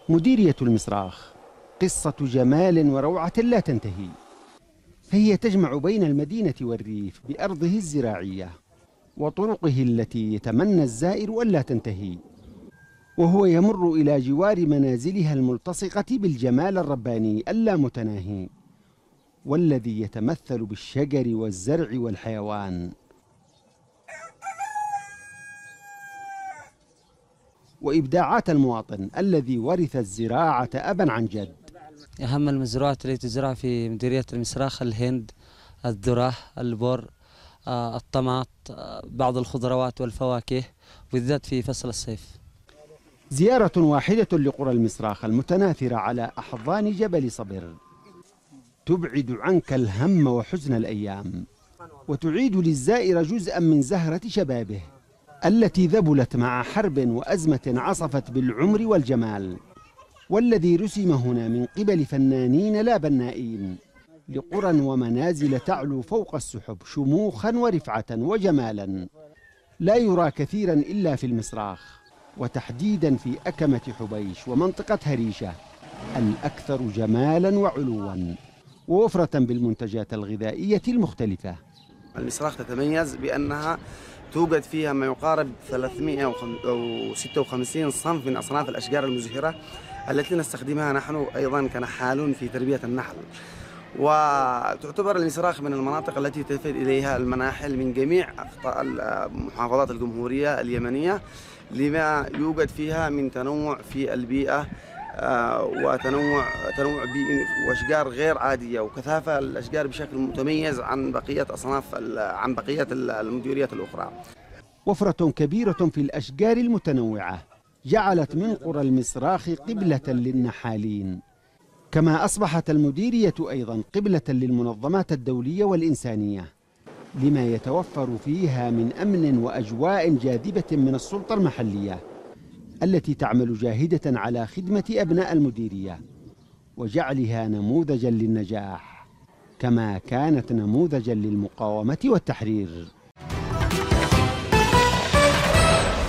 مديرية المصراخ قصة جمال وروعة لا تنتهي، فهي تجمع بين المدينة والريف بأرضه الزراعية وطرقه التي يتمنى الزائر ألا تنتهي، وهو يمر إلى جوار منازلها الملتصقة بالجمال الرباني اللامتناهي والذي يتمثل بالشجر والزرع والحيوان. وإبداعات المواطن الذي ورث الزراعة أبا عن جد. أهم المزروعات التي تزرع في مديرية المصراخ الهند، الذرة، البر، الطماط، بعض الخضروات والفواكه، بالذات في فصل الصيف. زيارة واحدة لقرى المصراخ المتناثرة على أحضان جبل صبر تبعد عنك الهم وحزن الأيام، وتعيد للزائر جزءا من زهرة شبابه التي ذبلت مع حرب وأزمة عصفت بالعمر والجمال، والذي رسم هنا من قبل فنانين لا بنائين لقرى ومنازل تعلو فوق السحب شموخا ورفعة وجمالا لا يرى كثيرا إلا في المصراخ، وتحديدا في أكمة حبيش ومنطقة هريشة الأكثر جمالا وعلوا ووفرة بالمنتجات الغذائية المختلفة. المصراخ تتميز بأنها توجد فيها ما يقارب 356 صنف من أصناف الأشجار المزهرة التي نستخدمها نحن أيضا كنحالون في تربية النحل، وتعتبر المصراخ من المناطق التي تفد إليها المناحل من جميع محافظات الجمهورية اليمنية لما يوجد فيها من تنوع في البيئة وتنوع بيئي وأشجار غير عادية وكثافة الأشجار بشكل متميز عن بقية المديريات الأخرى. وفرة كبيرة في الأشجار المتنوعة جعلت من قرى المصراخ قبلة للنحالين، كما أصبحت المديرية أيضا قبلة للمنظمات الدولية والإنسانية لما يتوفر فيها من أمن وأجواء جاذبة من السلطة المحلية التي تعمل جاهدة على خدمة أبناء المديرية وجعلها نموذجا للنجاح كما كانت نموذجا للمقاومة والتحرير.